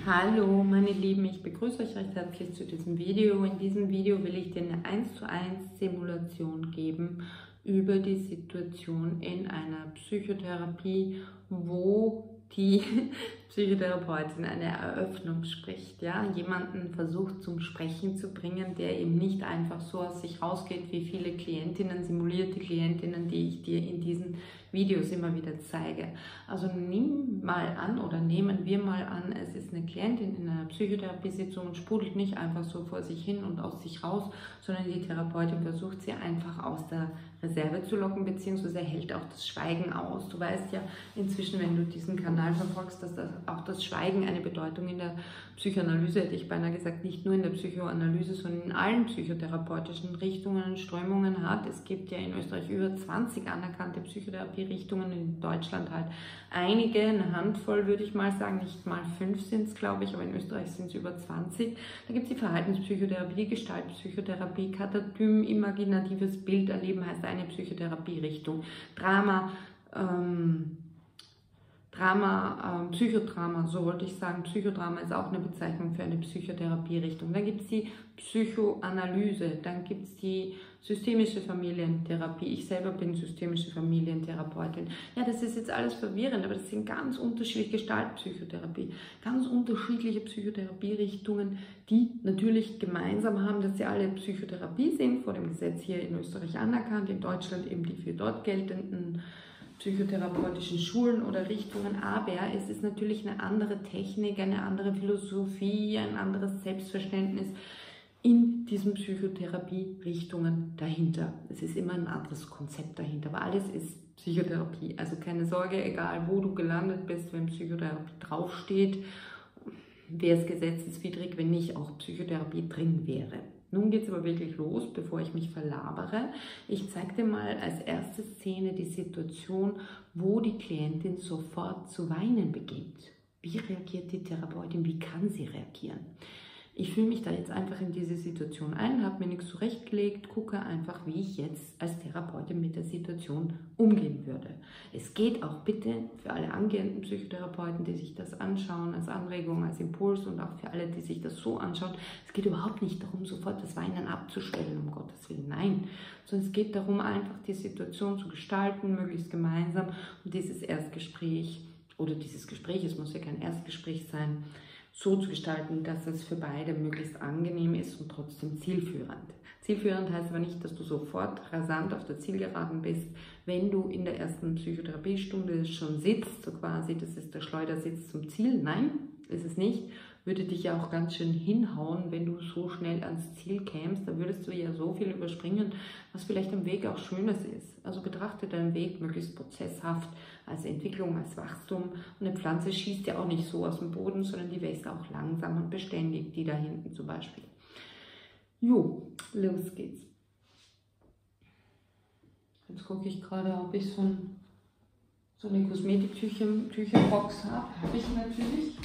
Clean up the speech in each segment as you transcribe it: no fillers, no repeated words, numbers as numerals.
Hallo meine Lieben, ich begrüße euch recht herzlich zu diesem Video. In diesem Video will ich dir eine 1:1 Simulation geben über die Situation in einer Psychotherapie, wo die Psychotherapeutin eine Eröffnung spricht, ja, jemanden versucht zum Sprechen zu bringen, der eben nicht einfach so aus sich rausgeht wie viele Klientinnen, simulierte Klientinnen, die ich dir in diesen Videos immer wieder zeige. Also nimm mal an oder nehmen wir mal an, es ist eine Klientin in einer Psychotherapiesitzung und sprudelt nicht einfach so vor sich hin und aus sich raus, sondern die Therapeutin versucht sie einfach aus der Reserve zu locken, beziehungsweise hält auch das Schweigen aus. Du weißt ja inzwischen, wenn du diesen Kanal verfolgst, dass auch das Schweigen eine Bedeutung in der Psychoanalyse, hätte ich beinahe gesagt, nicht nur in der Psychoanalyse, sondern in allen psychotherapeutischen Richtungen und Strömungen hat. Es gibt ja in Österreich über 20 anerkannte Psychotherapierichtungen, in Deutschland halt einige, eine Handvoll würde ich mal sagen, nicht mal 5 sind es, glaube ich, aber in Österreich sind es über 20. Da gibt es die Verhaltenspsychotherapie, Gestaltpsychotherapie, Katatym, imaginatives Bilderleben heißt eine Psychotherapierichtung, Psychodrama, so wollte ich sagen. Psychodrama ist auch eine Bezeichnung für eine Psychotherapierichtung. Dann gibt es die Psychoanalyse, dann gibt es die systemische Familientherapie. Ich selber bin systemische Familientherapeutin. Ja, das ist jetzt alles verwirrend, aber das sind ganz unterschiedliche Gestaltpsychotherapie, ganz unterschiedliche Psychotherapierichtungen, die natürlich gemeinsam haben, dass sie alle Psychotherapie sind, vor dem Gesetz hier in Österreich anerkannt, in Deutschland eben die für dort geltenden psychotherapeutischen Schulen oder Richtungen, aber es ist natürlich eine andere Technik, eine andere Philosophie, ein anderes Selbstverständnis in diesen Psychotherapie-Richtungen dahinter. Es ist immer ein anderes Konzept dahinter, aber alles ist Psychotherapie. Also keine Sorge, egal wo du gelandet bist, wenn Psychotherapie draufsteht, wäre es gesetzeswidrig, wenn nicht auch Psychotherapie drin wäre. Nun geht es aber wirklich los, bevor ich mich verlabere. Ich zeige dir mal als erste Szene die Situation, wo die Klientin sofort zu weinen beginnt. Wie reagiert die Therapeutin? Wie kann sie reagieren? Ich fühle mich da jetzt einfach in diese Situation ein, habe mir nichts zurechtgelegt, gucke einfach, wie ich jetzt als Therapeutin mit der Situation umgehen würde. Es geht auch bitte für alle angehenden Psychotherapeuten, die sich das anschauen, als Anregung, als Impuls und auch für alle, die sich das so anschauen. Es geht überhaupt nicht darum, sofort das Weinen abzustellen, um Gottes Willen, nein. Sondern es geht darum, einfach die Situation zu gestalten, möglichst gemeinsam und dieses Erstgespräch oder dieses Gespräch, es muss ja kein Erstgespräch sein, so zu gestalten, dass es für beide möglichst angenehm ist und trotzdem zielführend. Zielführend heißt aber nicht, dass du sofort rasant auf der Zielgeraden bist, wenn du in der ersten Psychotherapiestunde schon sitzt, so quasi, das ist der Schleudersitz zum Ziel. Nein, ist es nicht. Würde dich ja auch ganz schön hinhauen, wenn du so schnell ans Ziel kämst. Da würdest du ja so viel überspringen, was vielleicht am Weg auch Schönes ist. Also betrachte deinen Weg möglichst prozesshaft, als Entwicklung, als Wachstum. Und eine Pflanze schießt ja auch nicht so aus dem Boden, sondern die wächst auch langsam und beständig, die da hinten zum Beispiel. Jo, los geht's. Jetzt gucke ich gerade, ob ich so eine Kosmetiktücherbox habe. Habe ich natürlich.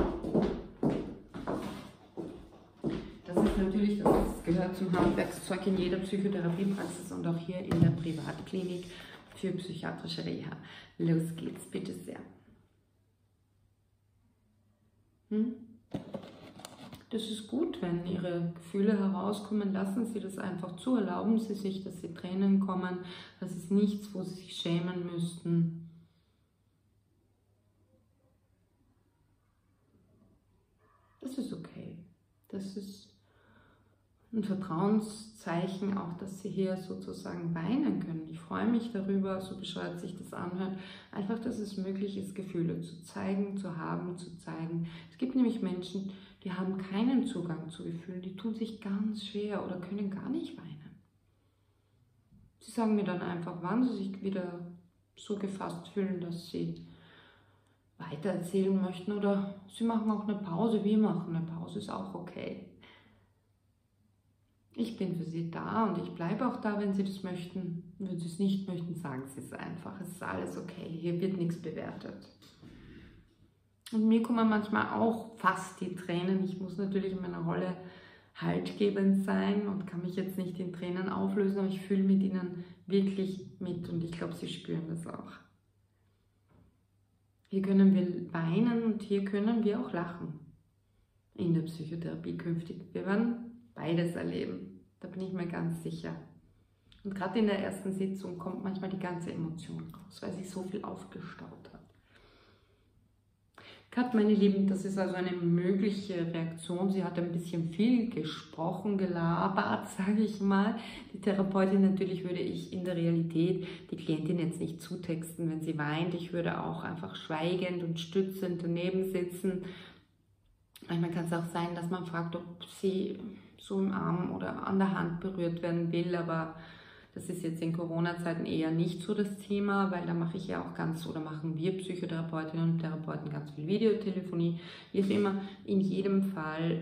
Das gehört zum Handwerkszeug in jeder Psychotherapiepraxis und auch hier in der Privatklinik für psychiatrische Reha. Los geht's, bitte sehr. Das ist gut, wenn Ihre Gefühle herauskommen, lassen Sie das einfach zu, erlauben Sie sich, dass Sie Tränen kommen, das ist nichts, wo Sie sich schämen müssten. Das ist okay, das ist ein Vertrauenszeichen auch, dass Sie hier sozusagen weinen können. Ich freue mich darüber, so bescheuert sich das anhört, einfach, dass es möglich ist, Gefühle zu zeigen, zu haben, zu zeigen. Es gibt nämlich Menschen, die haben keinen Zugang zu Gefühlen, die tun sich ganz schwer oder können gar nicht weinen. Sie sagen mir dann einfach, wann sie sich wieder so gefasst fühlen, dass sie weitererzählen möchten, oder sie machen auch eine Pause. Wir machen eine Pause, ist auch okay. Ich bin für Sie da und ich bleibe auch da, wenn Sie das möchten. Wenn Sie es nicht möchten, sagen Sie es einfach. Es ist alles okay. Hier wird nichts bewertet. Und mir kommen manchmal auch fast die Tränen. Ich muss natürlich in meiner Rolle haltgebend sein und kann mich jetzt nicht in Tränen auflösen, aber ich fühle mit Ihnen wirklich mit und ich glaube, Sie spüren das auch. Hier können wir weinen und hier können wir auch lachen. in der Psychotherapie künftig. Wir werden beides erleben, da bin ich mir ganz sicher. Und gerade in der ersten Sitzung kommt manchmal die ganze Emotion raus, weil sich so viel aufgestaut hat. Kat, meine Lieben, das ist also eine mögliche Reaktion. Sie hat ein bisschen viel gesprochen, gelabert, sage ich mal. Die Therapeutin, natürlich würde ich in der Realität die Klientin jetzt nicht zutexten, wenn sie weint. Ich würde auch einfach schweigend und stützend daneben sitzen. Manchmal kann es auch sein, dass man fragt, ob sie so im Arm oder an der Hand berührt werden will, aber das ist jetzt in Corona-Zeiten eher nicht so das Thema, weil da mache ich ja auch machen wir Psychotherapeutinnen und Therapeuten ganz viel Videotelefonie, wie auch immer. In jedem Fall,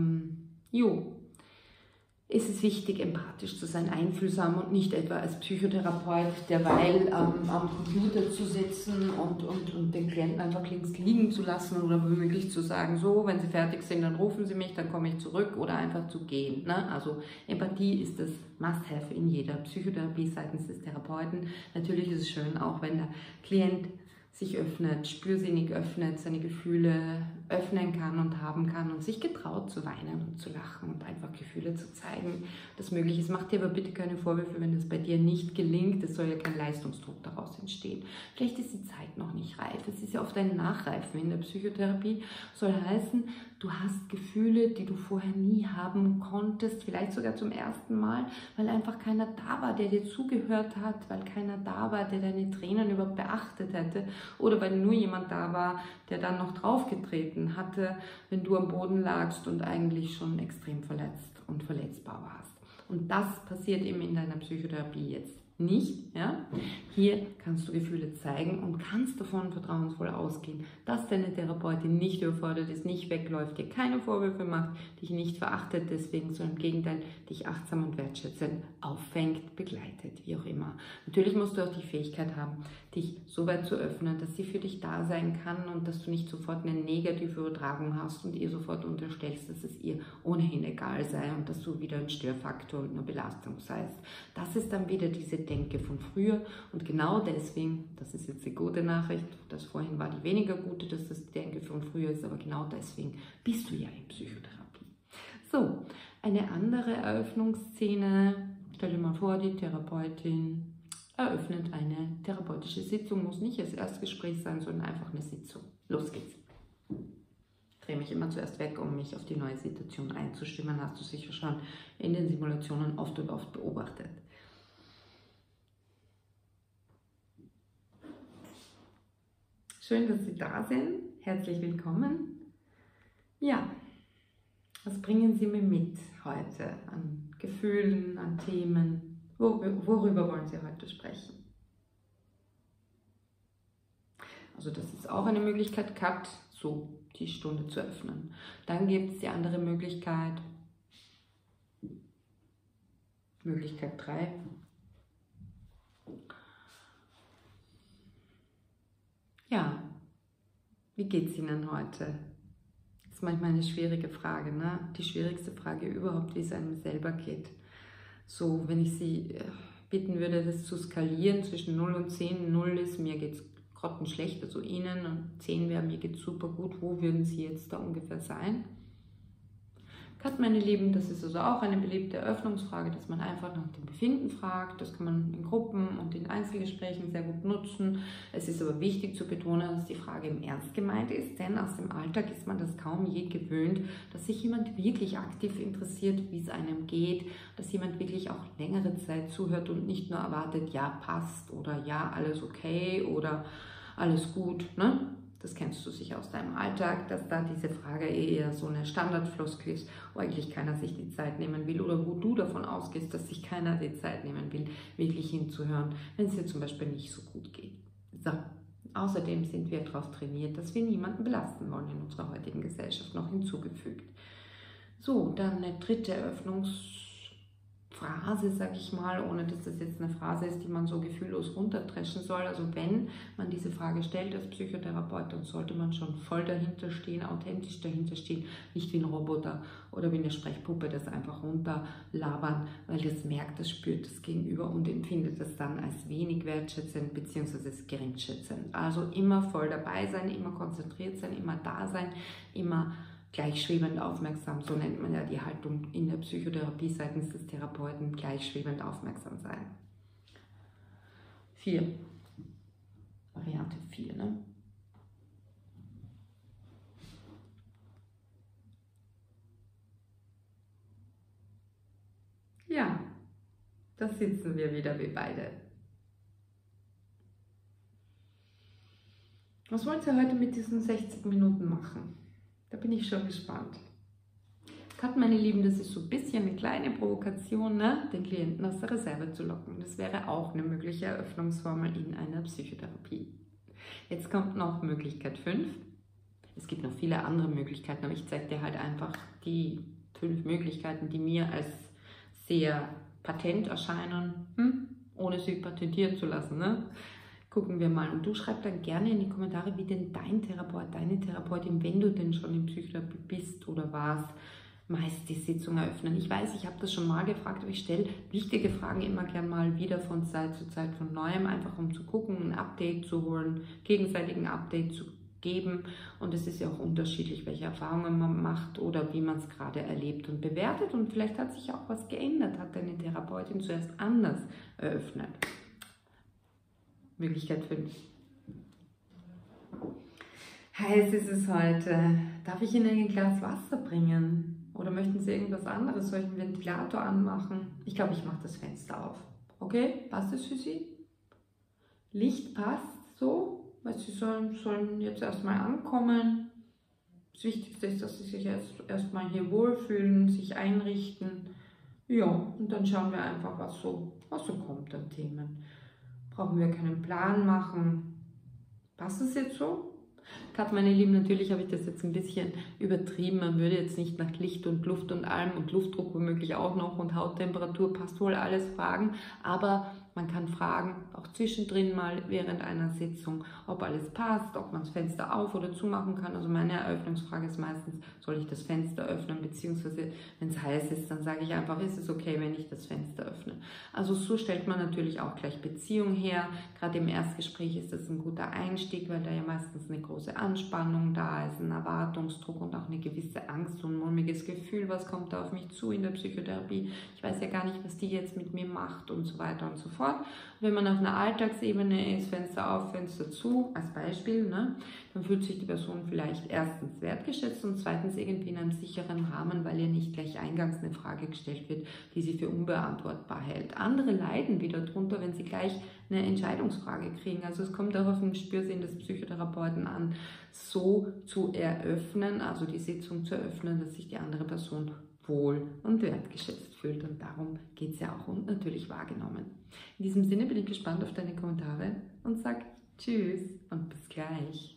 ist es wichtig, empathisch zu sein, einfühlsam und nicht etwa als Psychotherapeut derweil am Computer zu sitzen und den Klienten einfach links liegen zu lassen oder womöglich zu sagen, so, wenn Sie fertig sind, dann rufen Sie mich, dann komme ich zurück oder einfach zu gehen. Ne? Also Empathie ist das Must-Have in jeder Psychotherapie seitens des Therapeuten. Natürlich ist es schön, auch wenn der Klient sich öffnet, spürsinnig öffnet, seine Gefühle öffnen kann und haben kann und sich getraut zu weinen und zu lachen und einfach Gefühle zu zeigen, das möglich ist. Mach dir aber bitte keine Vorwürfe, wenn es bei dir nicht gelingt. Es soll ja kein Leistungsdruck daraus entstehen. Vielleicht ist die Zeit noch nicht reif. Es ist ja oft ein Nachreifen in der Psychotherapie. Soll heißen, du hast Gefühle, die du vorher nie haben konntest, vielleicht sogar zum ersten Mal, weil einfach keiner da war, der dir zugehört hat, weil keiner da war, der deine Tränen überhaupt beachtet hätte oder weil nur jemand da war, der dann noch draufgetreten hatte, wenn du am Boden lagst und eigentlich schon extrem verletzt und verletzbar warst. Und das passiert eben in deiner Psychotherapie jetzt nicht. Ja? Hier kannst du Gefühle zeigen und kannst davon vertrauensvoll ausgehen, dass deine Therapeutin nicht überfordert ist, nicht wegläuft, dir keine Vorwürfe macht, dich nicht verachtet deswegen, sondern im Gegenteil dich achtsam und wertschätzend auffängt, begleitet, wie auch immer. Natürlich musst du auch die Fähigkeit haben, dich so weit zu öffnen, dass sie für dich da sein kann und dass du nicht sofort eine negative Übertragung hast und ihr sofort unterstellst, dass es ihr ohnehin egal sei und dass du wieder ein Störfaktor und eine Belastung seist. Das ist dann wieder diese Denke von früher und genau deswegen, das ist jetzt die gute Nachricht, das vorhin war die weniger gute, dass das die Denke von früher ist, aber genau deswegen bist du ja in Psychotherapie. So, eine andere Eröffnungsszene, stell dir mal vor, die Therapeutin eröffnet eine therapeutische Sitzung, muss nicht das Erstgespräch sein, sondern einfach eine Sitzung. Los geht's. Ich drehe mich immer zuerst weg, um mich auf die neue Situation einzustimmen, hast du sicher schon in den Simulationen oft und oft beobachtet. Schön, dass Sie da sind. Herzlich willkommen. Ja, was bringen Sie mir mit heute an Gefühlen, an Themen? Worüber wollen Sie heute sprechen? Also das ist auch eine Möglichkeit, Kat, so die Stunde zu öffnen. Dann gibt es die andere Möglichkeit, Möglichkeit 3. Ja, wie geht es Ihnen heute? Das ist manchmal eine schwierige Frage, ne? Die schwierigste Frage überhaupt, wie es einem selber geht. So, wenn ich Sie bitten würde, das zu skalieren zwischen 0 und 10, 0 ist, mir geht es grottenschlecht, also Ihnen, und 10 wäre, mir geht es super gut, wo würden Sie jetzt da ungefähr sein? Kat, meine Lieben, das ist also auch eine beliebte Eröffnungsfrage, dass man einfach nach dem Befinden fragt. Das kann man in Gruppen und in Einzelgesprächen sehr gut nutzen. Es ist aber wichtig zu betonen, dass die Frage im Ernst gemeint ist, denn aus dem Alltag ist man das kaum je gewöhnt, dass sich jemand wirklich aktiv interessiert, wie es einem geht, dass jemand wirklich auch längere Zeit zuhört und nicht nur erwartet, ja, passt oder ja, alles okay oder alles gut, ne? Das kennst du sicher aus deinem Alltag, dass da diese Frage eher so eine Standardfloskel ist, wo eigentlich keiner sich die Zeit nehmen will oder wo du davon ausgehst, dass sich keiner die Zeit nehmen will, wirklich hinzuhören, wenn es dir zum Beispiel nicht so gut geht. So. Außerdem sind wir darauf trainiert, dass wir niemanden belasten wollen in unserer heutigen Gesellschaft, noch hinzugefügt. So, dann eine dritte Eröffnungsphrase, sage ich mal, ohne dass das jetzt eine Phrase ist, die man so gefühllos runterdreschen soll. Also wenn man diese Frage stellt als Psychotherapeut, dann sollte man schon voll dahinter stehen, authentisch dahinter stehen, nicht wie ein Roboter oder wie eine Sprechpuppe das einfach runterlabern, weil das merkt, das spürt das Gegenüber und empfindet das dann als wenig wertschätzend bzw. geringschätzend. Also immer voll dabei sein, immer konzentriert sein, immer da sein, immer gleichschwebend aufmerksam, so nennt man ja die Haltung in der Psychotherapie seitens des Therapeuten, gleichschwebend aufmerksam sein. 4. Variante 4, ne? Ja, da sitzen wir wieder wie beide. Was wollt ihr heute mit diesen 60 Minuten machen? Da bin ich schon gespannt. Cut, meine Lieben, das ist so ein bisschen eine kleine Provokation, ne? Den Klienten aus der Reserve zu locken. Das wäre auch eine mögliche Eröffnungsformel in einer Psychotherapie. Jetzt kommt noch Möglichkeit 5. Es gibt noch viele andere Möglichkeiten, aber ich zeige dir halt einfach die 5 Möglichkeiten, die mir als sehr patent erscheinen, ohne sie patentieren zu lassen. Ne? Gucken wir mal. Und du schreib dann gerne in die Kommentare, wie denn dein Therapeut, deine Therapeutin, wenn du denn schon in Psychotherapie bist oder warst, meist die Sitzung eröffnen. Ich weiß, ich habe das schon mal gefragt, aber ich stelle wichtige Fragen immer gern mal wieder von Zeit zu Zeit von Neuem, einfach um zu gucken, ein Update zu holen, gegenseitigen Update zu geben. Und es ist ja auch unterschiedlich, welche Erfahrungen man macht oder wie man es gerade erlebt und bewertet. Und vielleicht hat sich auch was geändert, hat deine Therapeutin zuerst anders eröffnet. Möglichkeit 5. Heiß ist es heute. Darf ich Ihnen ein Glas Wasser bringen? Oder möchten Sie irgendwas anderes? Soll ich einen Ventilator anmachen? Ich glaube, ich mache das Fenster auf. Okay? Passt das für Sie? Licht passt so, weil Sie sollen jetzt erstmal ankommen. Das Wichtigste ist, dass Sie sich erstmal hier wohlfühlen, sich einrichten. Ja, und dann schauen wir einfach, was so kommt an Themen. Brauchen wir keinen Plan machen. Passt das jetzt so? Kat, meine Lieben, natürlich habe ich das jetzt ein bisschen übertrieben. Man würde jetzt nicht nach Licht und Luft und allem und Luftdruck womöglich auch noch und Hauttemperatur, passt wohl alles fragen. Aber man kann fragen, auch zwischendrin mal während einer Sitzung, ob alles passt, ob man das Fenster auf- oder zumachen kann. Also meine Eröffnungsfrage ist meistens, soll ich das Fenster öffnen, beziehungsweise wenn es heiß ist, dann sage ich einfach, ist es okay, wenn ich das Fenster öffne. Also so stellt man natürlich auch gleich Beziehung her. Gerade im Erstgespräch ist das ein guter Einstieg, weil da ja meistens eine große Anspannung da ist, ein Erwartungsdruck und auch eine gewisse Angst und ein mulmiges Gefühl, was kommt da auf mich zu in der Psychotherapie. Ich weiß ja gar nicht, was die jetzt mit mir macht und so weiter und so fort. Wenn man auf einer Alltagsebene ist, Fenster auf, Fenster zu, als Beispiel, ne, dann fühlt sich die Person vielleicht erstens wertgeschätzt und zweitens irgendwie in einem sicheren Rahmen, weil ihr nicht gleich eingangs eine Frage gestellt wird, die sie für unbeantwortbar hält. Andere leiden wieder darunter, wenn sie gleich eine Entscheidungsfrage kriegen. Also es kommt auch auf den Spürsinn des Psychotherapeuten an, so zu eröffnen, also die Sitzung zu eröffnen, dass sich die andere Person wohl und wertgeschätzt fühlt. Und darum geht es ja auch und natürlich wahrgenommen. In diesem Sinne bin ich gespannt auf deine Kommentare und sag Tschüss und bis gleich.